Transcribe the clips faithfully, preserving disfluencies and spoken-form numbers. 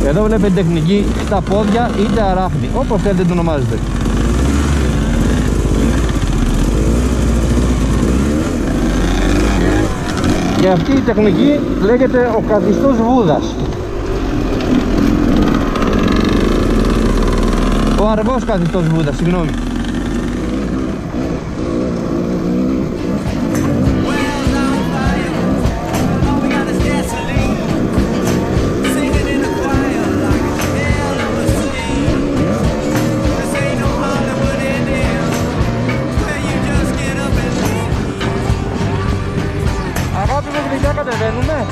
Εδώ βλέπετε τεχνική στα πόδια είτε αράχνη, όπως θέλετε το ονομάζετε. Και αυτή η τεχνική λέγεται ο καθιστός Βούδας. Ο αργός καθιστός Βούδας, συγγνώμη. Αγάπη μου, γλυκά κατεβαίνουμε.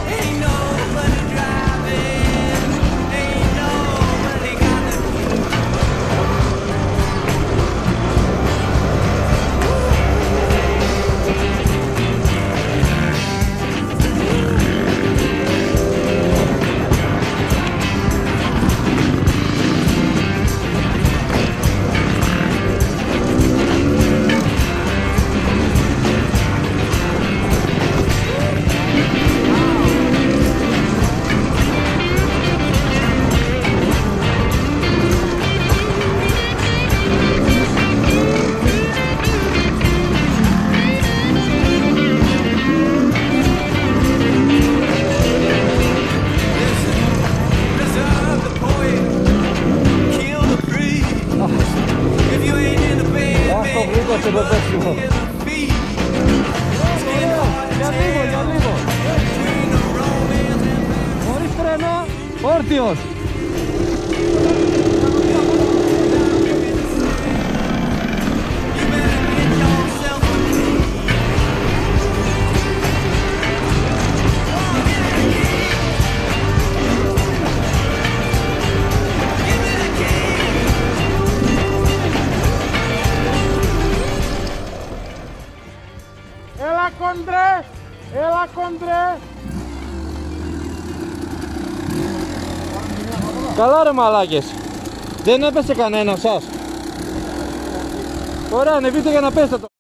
Για λίγο, για λίγο. Χωρίς φρένο, όρθιος. Έλα κόντρε, έλα κόντρε. Καλά ρε μαλάκες. Δεν έπεσε κανένα σας. Ωραία, ανεβείτε για να πέσετε το.